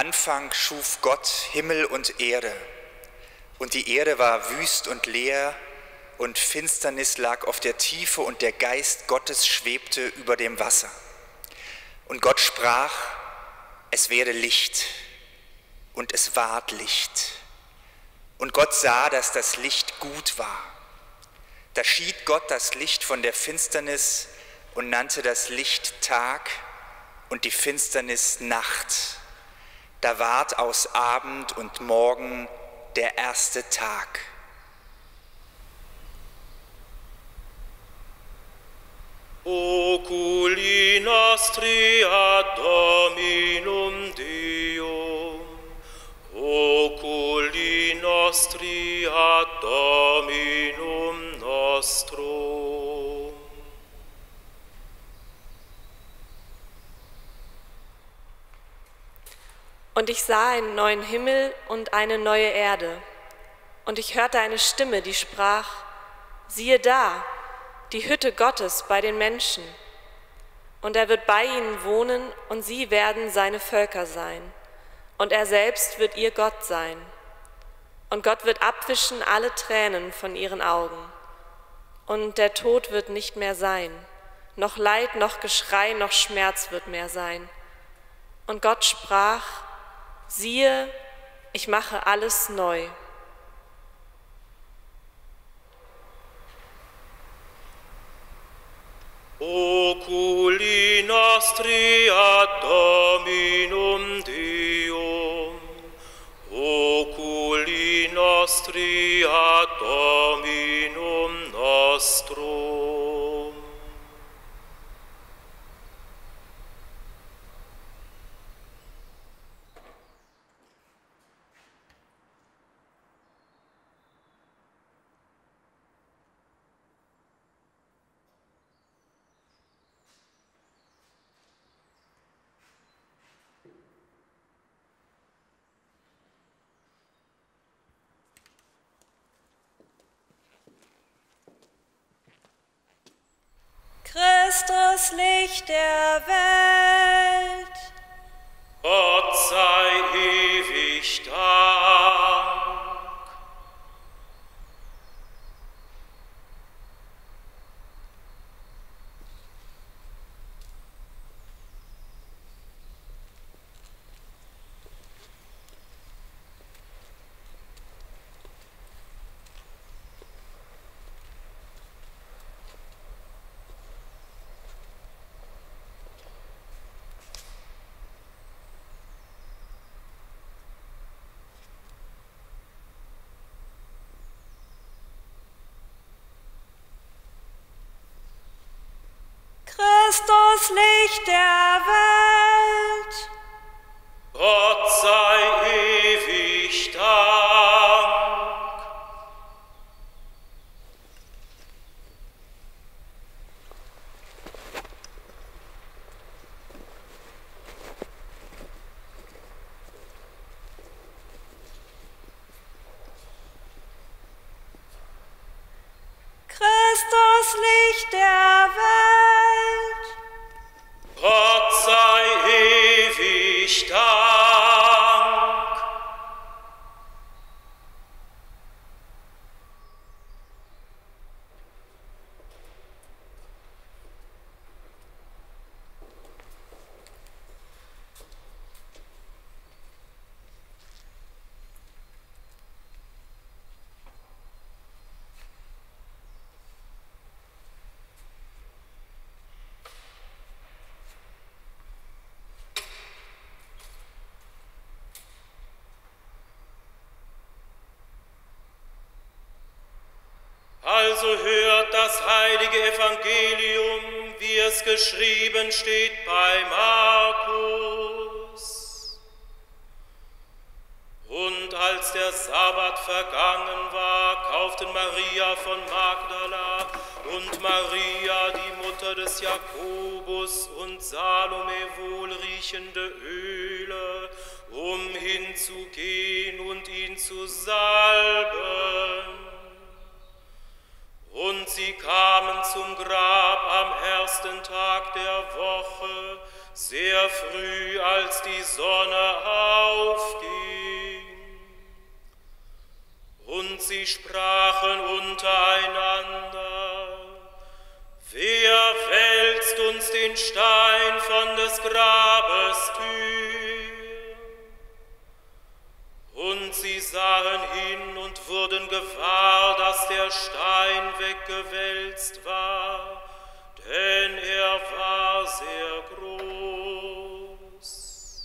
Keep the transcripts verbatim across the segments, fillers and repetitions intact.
Anfang schuf Gott Himmel und Erde, und die Erde war wüst und leer, und Finsternis lag auf der Tiefe, und der Geist Gottes schwebte über dem Wasser. Und Gott sprach, es werde Licht, und es ward Licht. Und Gott sah, dass das Licht gut war. Da schied Gott das Licht von der Finsternis und nannte das Licht Tag und die Finsternis Nacht. Da ward aus Abend und Morgen der erste Tag. Oculi nostri ad Dominum Deum, oculi nostri ad Dominum nostrum. Und ich sah einen neuen Himmel und eine neue Erde. Und ich hörte eine Stimme, die sprach, siehe da, die Hütte Gottes bei den Menschen. Und er wird bei ihnen wohnen, und sie werden seine Völker sein. Und er selbst wird ihr Gott sein. Und Gott wird abwischen alle Tränen von ihren Augen. Und der Tod wird nicht mehr sein. Noch Leid, noch Geschrei, noch Schmerz wird mehr sein. Und Gott sprach, siehe, ich mache alles neu. Oculi nostri ad Dominum Deum, oculi nostri ad Dominum nostrum. Christus, Licht der Welt. Gott sei ewig Dank. Christus, Licht der Welt. Gott sei ewig Dank. Christus, Licht der Welt. Gott sei ewig Dank. Also hört das heilige Evangelium, wie es geschrieben steht bei Markus. Und als der Sabbat vergangen war, kauften Maria von Magdala und Maria, die Mutter des Jakobus, und Salome wohlriechende Öle, um hinzugehen und ihn zu salben. Und sie kamen zum Grab am ersten Tag der Woche, sehr früh, als die Sonne aufging. Und sie sprachen untereinander: Wer wälzt uns den Stein von des Grabes Tür? Und sie sahen hin und wurden gewahr, dass der Stein weggewälzt war, denn er war sehr groß.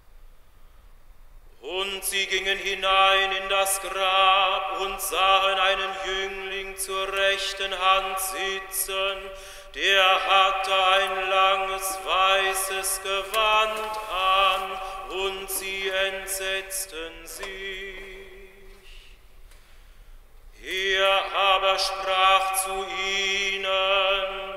Und sie gingen hinein in das Grab und sahen einen Jüngling zur rechten Hand sitzen, der hatte ein langes weißes Gewand an, und sie entsetzten sich. Er aber sprach zu ihnen: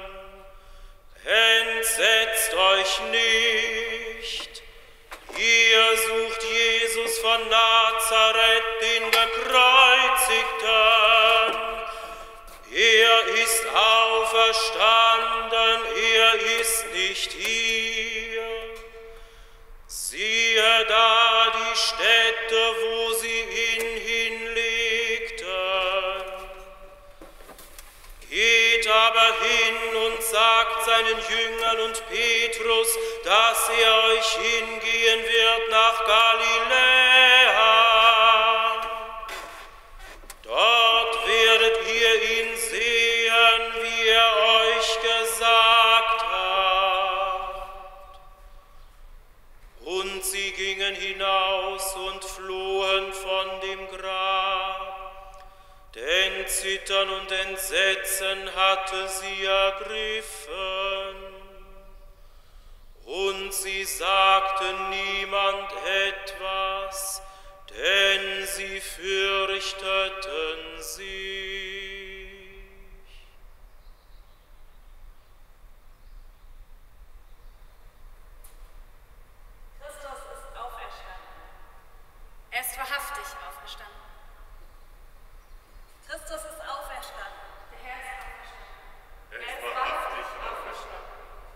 Entsetzt euch nicht, ihr sucht Jesus von Nazareth, den Gekreuzigten. Er ist auferstanden, er ist nicht hier. Siehe da die Stätte, wo sie ihn hinlegten. Geht aber hin und sagt seinen Jüngern und Petrus, dass er euch hingehen wird nach Galiläa. Dort werdet ihr ihn sehen, wie er euch gesagt hat. Und sie gingen hinaus und flohen von dem Grab, denn Zittern und Entsetzen hatte sie ergriffen. Und sie sagten niemand etwas, denn sie fürchteten sich. Christus ist auferstanden. Er ist wahrhaftig auferstanden. Christus ist auferstanden. Der Herr ist auferstanden. Er ist wahrhaftig auferstanden.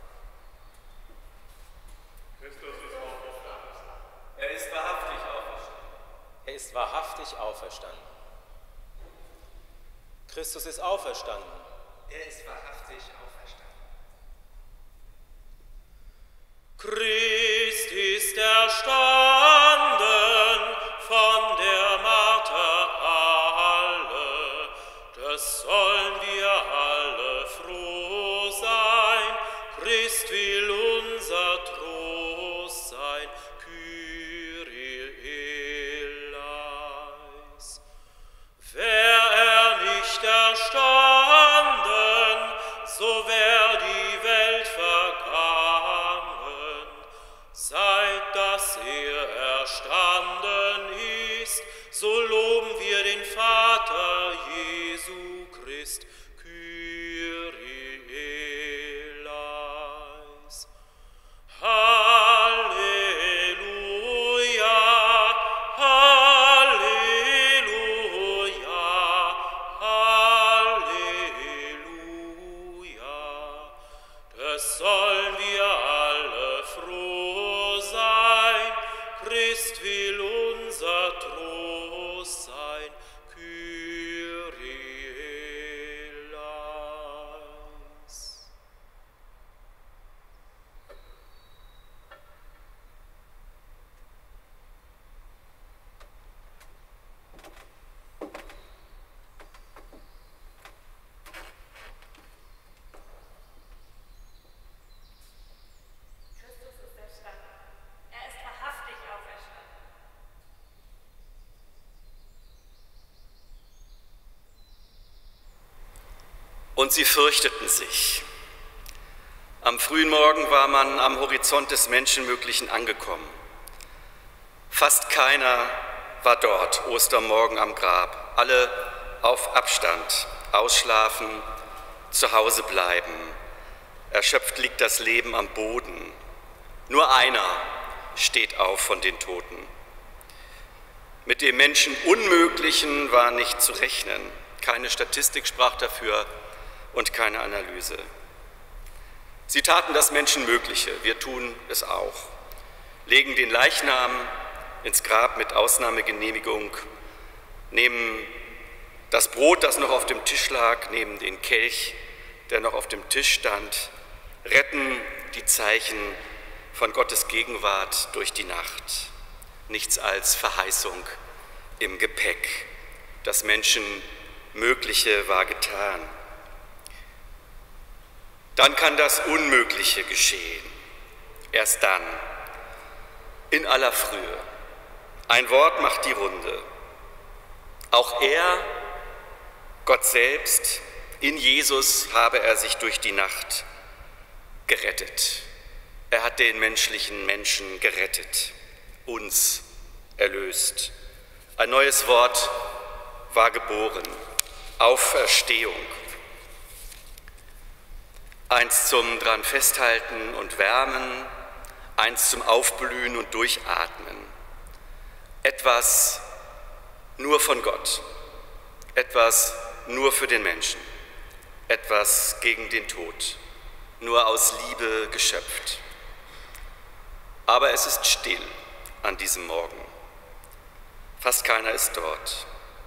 Christus ist auferstanden. Er ist wahrhaftig auferstanden. Er ist wahrhaftig auferstanden. Christus ist auferstanden. Er ist wahrhaftig auferstanden. Christ ist erstanden von der Marter alle, das sollen wir alle froh sein. Christ will unser Trost sein. Kyrie eleis. Wär er nicht erstanden, so wär die Welt vergangen. Seit dass er erstanden ist, so loben wir den Vater Jesu Christ. Kyrie eleis. Halleluja, Halleluja, Halleluja. Das sollen wir alle froh sein. Christ will unser Trost sein. Kyrie eleis. Christus ist erstanden. Er ist wahrhaftig auferstanden. Und sie fürchteten sich. Am frühen Morgen war man am Horizont des Menschenmöglichen angekommen. Fast keiner war dort, Ostermorgen am Grab. Alle auf Abstand, ausschlafen, zu Hause bleiben. Erschöpft liegt das Leben am Boden. Nur einer steht auf von den Toten. Mit dem Menschen Unmöglichen war nicht zu rechnen. Keine Statistik sprach dafür und keine Analyse. Sie taten das Menschenmögliche, wir tun es auch, legen den Leichnam ins Grab mit Ausnahmegenehmigung, nehmen das Brot, das noch auf dem Tisch lag, nehmen den Kelch, der noch auf dem Tisch stand, retten die Zeichen von Gottes Gegenwart durch die Nacht. Nichts als Verheißung im Gepäck. Das Menschenmögliche war getan. Dann kann das Unmögliche geschehen. Erst dann, in aller Frühe. Ein Wort macht die Runde. Auch er, Gott selbst, in Jesus habe er sich durch die Nacht gerettet. Er hat den menschlichen Menschen gerettet, uns erlöst. Ein neues Wort war geboren, Auferstehung. Eins zum dran festhalten und wärmen, eins zum Aufblühen und Durchatmen. Etwas nur von Gott, etwas nur für den Menschen, etwas gegen den Tod, nur aus Liebe geschöpft. Aber es ist still an diesem Morgen. Fast keiner ist dort.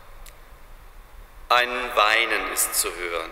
Ein Weinen ist zu hören.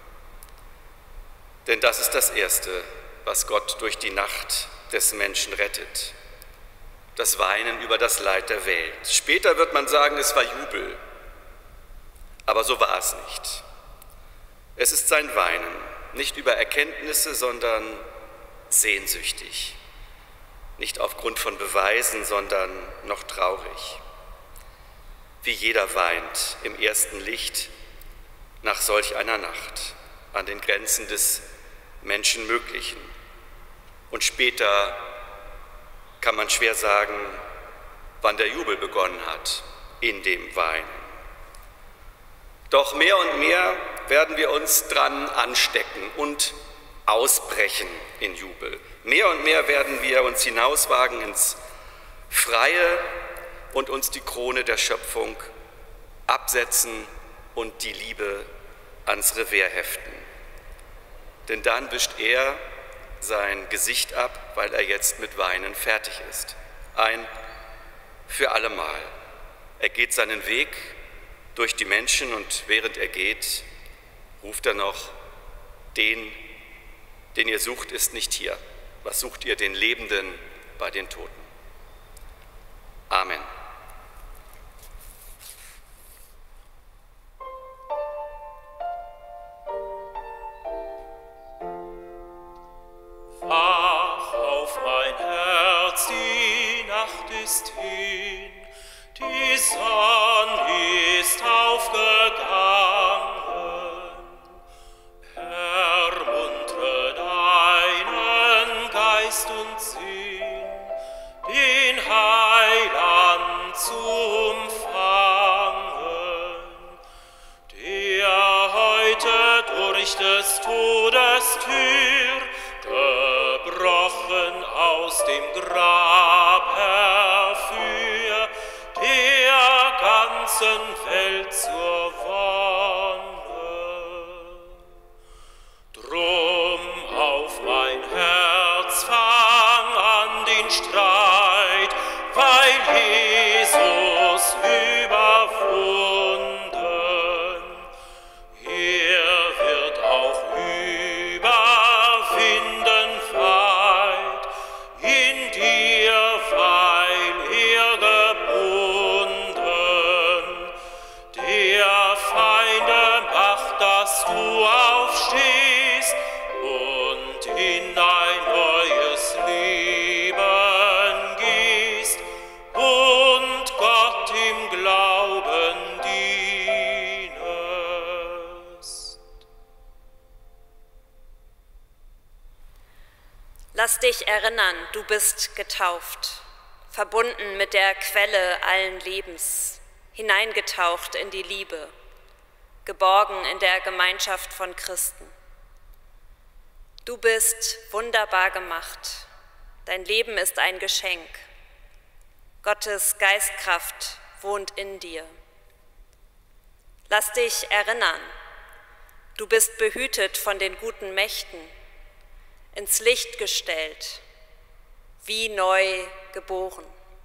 Denn das ist das Erste, was Gott durch die Nacht des Menschen rettet. Das Weinen über das Leid der Welt. Später wird man sagen, es war Jubel. Aber so war es nicht. Es ist sein Weinen, nicht über Erkenntnisse, sondern sehnsüchtig. Nicht aufgrund von Beweisen, sondern noch traurig. Wie jeder weint im ersten Licht nach solch einer Nacht, an den Grenzen des Menschenmöglichen. Und später kann man schwer sagen, wann der Jubel begonnen hat in dem Weinen. Doch mehr und mehr werden wir uns dran anstecken und ausbrechen in Jubel. Mehr und mehr werden wir uns hinauswagen ins Freie und uns die Krone der Schöpfung absetzen und die Liebe ans Revers heften. Denn dann wischt er sein Gesicht ab, weil er jetzt mit Weinen fertig ist. Ein für allemal. Er geht seinen Weg durch die Menschen und während er geht, ruft er noch, den, den ihr sucht, ist nicht hier. Was sucht ihr den Lebenden bei den Toten? Amen. Wach auf mein Herz, die Nacht ist hin, die Sonne ist aufgegangen. Ermuntre deinen Geist und Sinn, den Heiland zu umfangen, der heute durch des Todes Tür gebrochen aus dem Grab herfür, der ganzen Welt zur Wonne. Drum auf mein Herz fang an den Streit, weil Jesus überwunden, er wird auch überwinden weit, in dir, weil er gebunden, der Feinde macht, dass du aufstehst und in ein neues Leben gehst und Gott im Glauben dienest. Lass dich erinnern, du bist getauft, verbunden mit der Quelle allen Lebens, hineingetaucht in die Liebe, geborgen in der Gemeinschaft von Christen. Du bist wunderbar gemacht, dein Leben ist ein Geschenk. Gottes Geistkraft wohnt in dir. Lass dich erinnern, du bist behütet von den guten Mächten. ins Licht gestellt, wie neu geboren.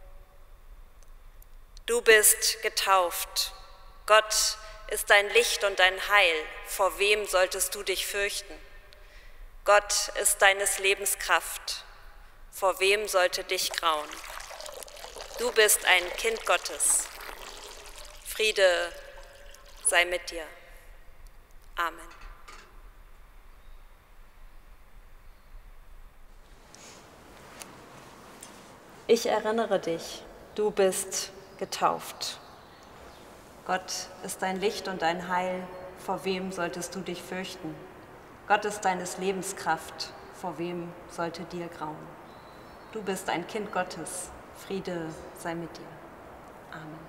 Du bist getauft. Gott ist dein Licht und dein Heil. Vor wem solltest du dich fürchten? Gott ist deines Lebens Kraft. Vor wem sollte dich grauen? Du bist ein Kind Gottes. Friede sei mit dir. Amen. Ich erinnere dich, du bist getauft. Gott ist dein Licht und dein Heil, vor wem solltest du dich fürchten? Gott ist deines Lebens Kraft, vor wem sollte dir grauen? Du bist ein Kind Gottes, Friede sei mit dir. Amen.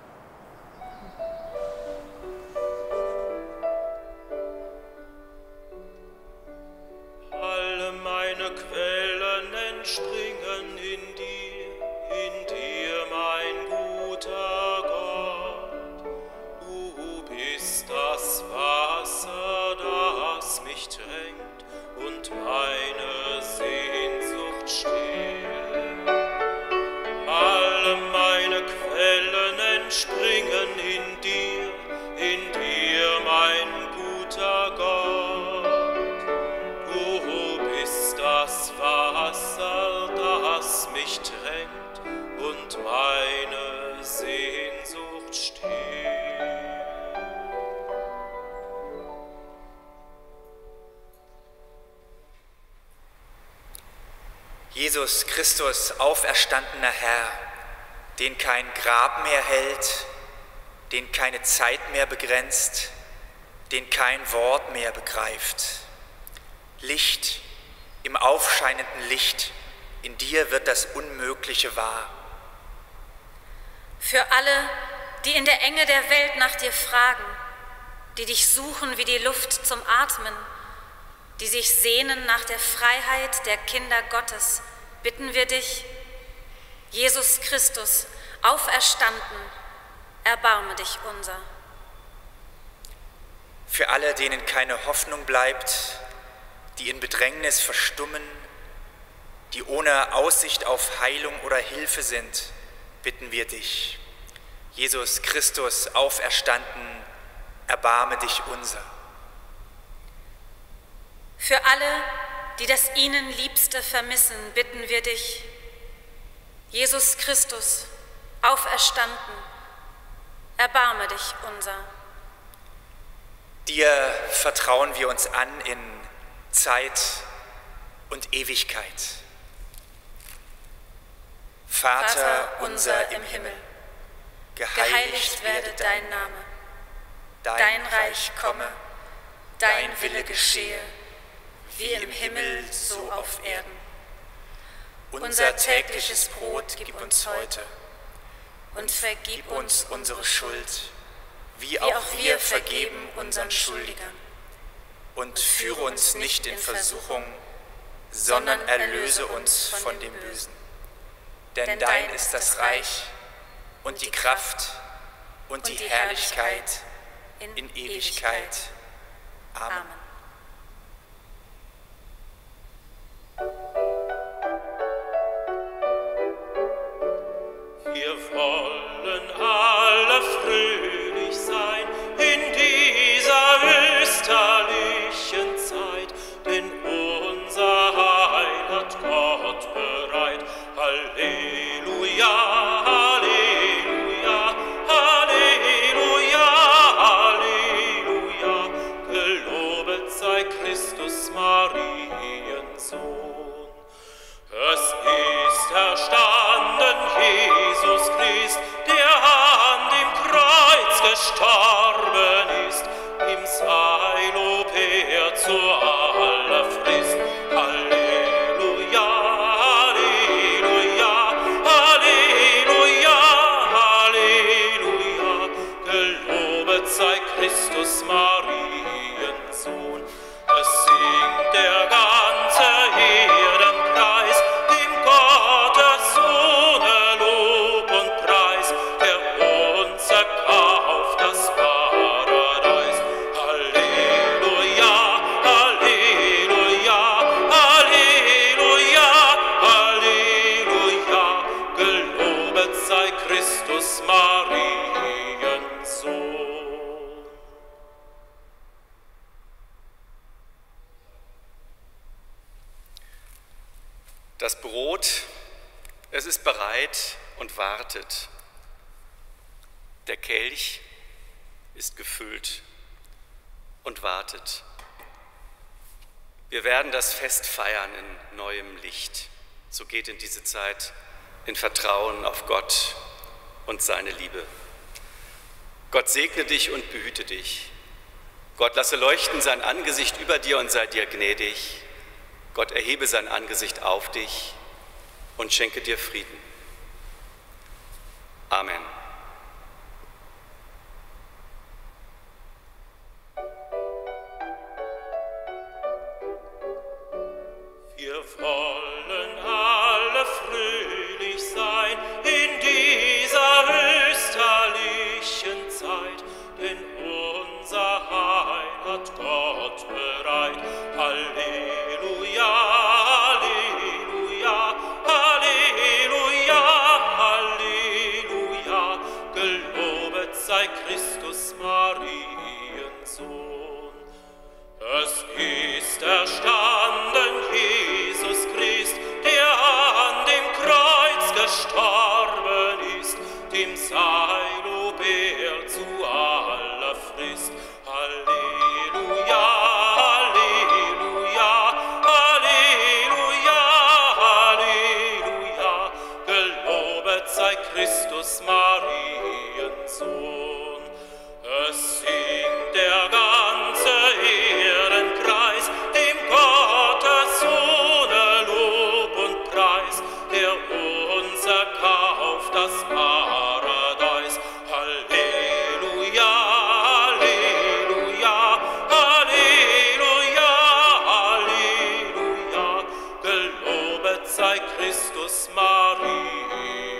Alle meine Quellen entspringen in dir, in dir, mein guter Gott. Du bist das Wasser, das mich tränkt und meine Sehnsucht stillt. Alle meine Quellen entspringen in dir, in dir, mein guter Gott. Du bist das Wasser, das mich tränkt und meine Sehnsucht stillt. Jesus Christus, auferstandener Herr, den kein Grab mehr hält, den keine Zeit mehr begrenzt, den kein Wort mehr begreift. Licht im aufscheinenden Licht, in dir wird das Unmögliche wahr. Für alle, die in der Enge der Welt nach dir fragen, die dich suchen wie die Luft zum Atmen, die sich sehnen nach der Freiheit der Kinder Gottes, bitten wir dich, Jesus Christus, auferstanden, erbarme dich unser. Für alle, denen keine Hoffnung bleibt, die in Bedrängnis verstummen, die ohne Aussicht auf Heilung oder Hilfe sind, bitten wir dich, Jesus Christus, auferstanden, erbarme dich unser. Für alle, die das ihnen Liebste vermissen, bitten wir dich, Jesus Christus, auferstanden, erbarme dich unser. Dir vertrauen wir uns an in Zeit und Ewigkeit. Vater, Vater unser im Himmel, geheiligt, geheiligt werde dein Name, dein, dein Reich komme, dein Wille geschehe, wie im Himmel, so auf Erden. Unser tägliches Brot gib uns heute und vergib uns unsere Schuld, wie auch wir vergeben unseren Schuldigern. Und führe uns nicht in Versuchung, sondern erlöse uns von dem Bösen. Denn dein ist das Reich und die Kraft und die Herrlichkeit in Ewigkeit. Amen. Wir wollen alle fröhlich sein in dieser österlichen Zeit, denn unser Heil hat Gott bereit. Halleluja, Halleluja, Halleluja, Halleluja, gelobet sei Christus, Mariensohn. Es ist erstanden Jesus Christ, der an dem Kreuz gestorben ist, ihm sei Lob her zu aller Frist. Halleluja, Halleluja, Halleluja, Halleluja, gelobet sei Christus, Mariensohn. Es singt der ganze Herdenkreis, dem Gottes Sohne Lob und Preis, der uns erkauft das Paradies. Halleluja, Halleluja, Halleluja. Das Brot, es ist bereit und wartet. Der Kelch ist gefüllt und wartet. Wir werden das Fest feiern in neuem Licht. So geht in diese Zeit in Vertrauen auf Gott und seine Liebe. Gott segne dich und behüte dich. Gott lasse leuchten sein Angesicht über dir und sei dir gnädig. Gott erhebe sein Angesicht auf dich und schenke dir Frieden. Amen. Wir wollen alle fröhlich sein in dieser österlichen Zeit, denn unser Heil hat Gott bereit. Halleluja, Halleluja, Halleluja, Halleluja, gelobet sei Christus, Mariensohn. Es ist erstanden Jesus Christ, der an dem Kreuz gestorben ist, dem sei Lob er zu aller Frist. Halleluja, Halleluja, Halleluja, Halleluja, gelobet sei Christus, Mariensohn. Es singt der ganze Ehrenkreis, dem Gottes Sohne Lob und Preis, der uns erkauft das Paradies. Halleluja, Halleluja, Halleluja, Halleluja, gelobet sei Christus, Mariensohn.